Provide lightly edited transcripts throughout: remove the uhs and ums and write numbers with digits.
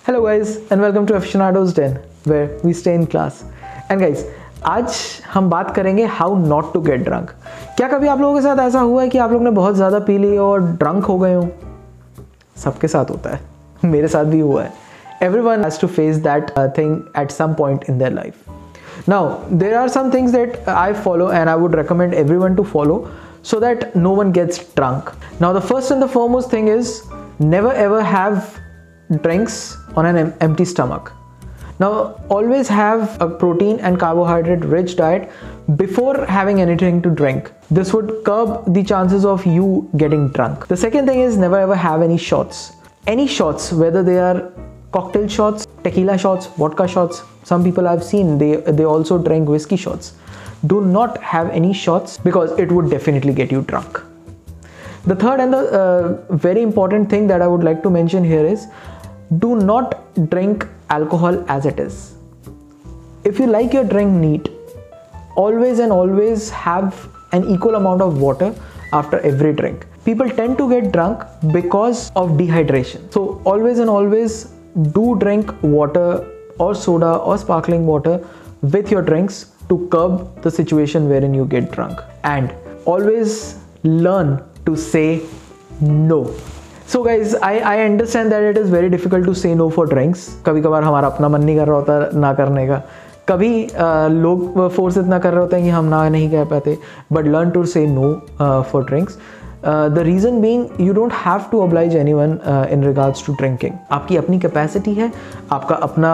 Hello guys and welcome to Aficionados Den where we stay in class. And guys, आज हम बात करेंगे how not to get drunk. क्या कभी आप लोगों के साथ ऐसा हुआ है कि आप लोग ने बहुत ज़्यादा पी ली और ड्रंक हो गए हो? सबके साथ होता है, मेरे साथ भी हुआ है. Everyone has to face that thing at some point in their life. Now there are some things that I follow and I would recommend everyone to follow so that no one gets drunk. Now the first and the foremost thing is never ever have drinks on an empty stomach. Now always have a protein and carbohydrate rich diet before having anything to drink. This would curb the chances of you getting drunk. The second thing is never ever have any shots. Any shots, whether they are cocktail shots, tequila shots, vodka shots. Some people I've seen, they also drink whiskey shots. Do not have any shots because it would definitely get you drunk. The third and the very important thing that I would like to mention here is do not drink alcohol as it is. If you like your drink neat, always and always have an equal amount of water after every drink. People tend to get drunk because of dehydration. So always and always do drink water or soda or sparkling water with your drinks to curb the situation wherein you get drunk. And always learn to say no. So guys, I understand that it is very difficult to say no for drinks. कभी कभार हमारा अपना मन नहीं कर रहा होता ना करने का. कभी लोग फोर्स इतना कर रहे होते हैं कि हम ना नहीं कह पाते. But learn to say no for drinks. The reason being you don't have to oblige anyone in regards to drinking. आपकी अपनी capacity है, आपका अपना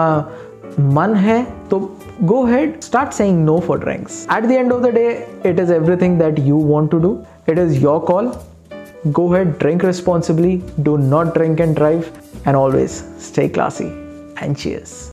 मन है, तो go ahead, start saying no for drinks. At the end of the day, it is everything that you want to do. It is your call. Go ahead, drink responsibly, do not drink and drive, and always stay classy. And cheers.